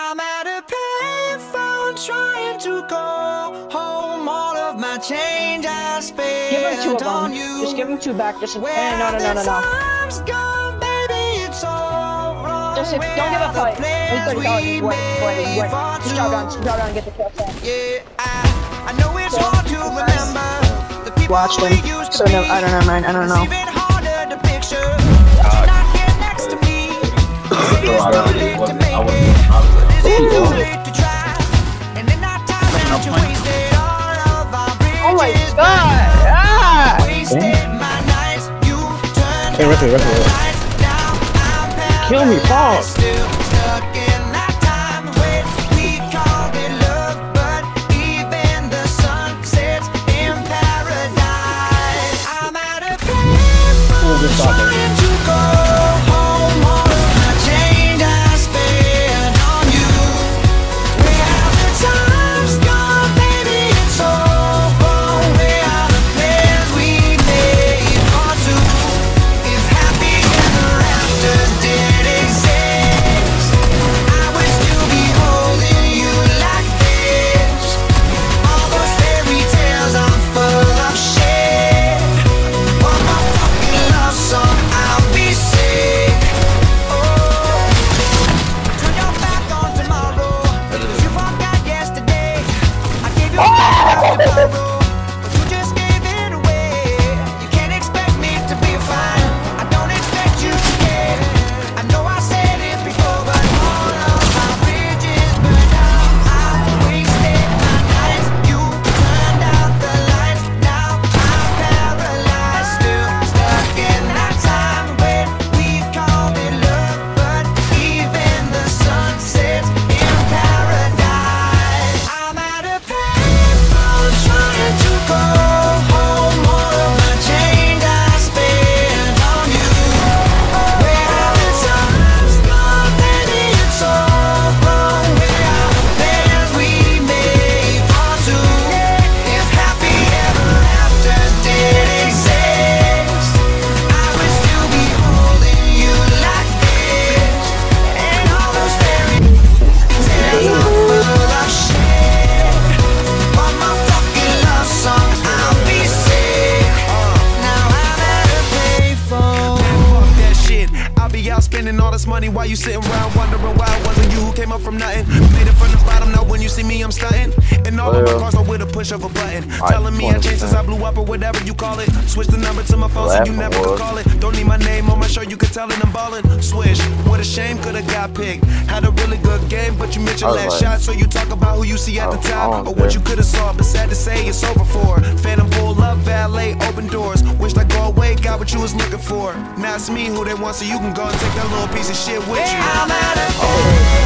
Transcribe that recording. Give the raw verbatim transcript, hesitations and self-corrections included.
I'm at a payphone trying to go home. All of my change I spent Give him two of on them. you. Just give him two back. Just Where eh, no, no, no, no, no. time's gone, baby, it's all wrong. Just if, don't give a fight. He's thirty dollars. Wait, wait, wait. Just drop down. Just drop down and get the kill. Yeah, I, I know it's hard to remember the people Watched him. we used to So be. no, I don't know, man. I don't know. It's even harder to picture. You're not here next to me. Say it's too late to make it. Is it too late to try? And in that time that you wasted all of our bridges. Oh my god! Ah! Wasted my nights. You turned Hey, Ricky, Ricky, the Ricky. lights. Now I'm Kill me, paralyzed, pause. still stuck in that time when we called it love, but even the sun sets in paradise. I'm at a payphone just stop it. trying to go home. All of my change I spent on you. Where have the times gone, baby? It's all wrong. Where are the plans we made for two? If happy ever after did exist, I would still be holding you like this. All those fairy tales are full of shit. One more fucking love song, I'll be sick. Oh, turn your back on tomorrow, 'cause you forgot yesterday. I gave you all to borrow, but you just gave it away. You can't expect me to be fine. I don't expect you to care. I know I said it before, but all of my bridges burned down. I wasted my nights. You turned out the lights. Now I'm paralyzed, still stuck in that time when we called it love, but even the sun sets in paradise. I'm at a payphone trying to go home. All of my change I spent on you. Where have the times gone, baby? It's all wrong. Where are the plans we made for two? If happy ever after did exist, I would still be holding you like this. And all those fairy tales are full of shit. One more fucking love song, I'll be sick. Now I'm at a payphone. Fuck that shit. I'll be out spending all this money while you sitting around wondering why it wasn't you who came up from nothing. Made it from the bottom, now when you see me, I'm stunting. And all of my cars are with a push of a button. Telling me I changed since I blew up or whatever you call it. Switch the number to my phone so you never could call it. Don't need my name on my shirt, you can tell it I'm ballin'. Swish, what a shame, could've got picked. Had a really good game, but you missed your last shot. So you talk about who you see at the top or what you could've saw. But sad to say, it's over for. Phantom pull up, valet, open doors. Wished I go away, got what you was looking for. Now it's me who they want, so you can go and take that little piece of shit with you. I'm at a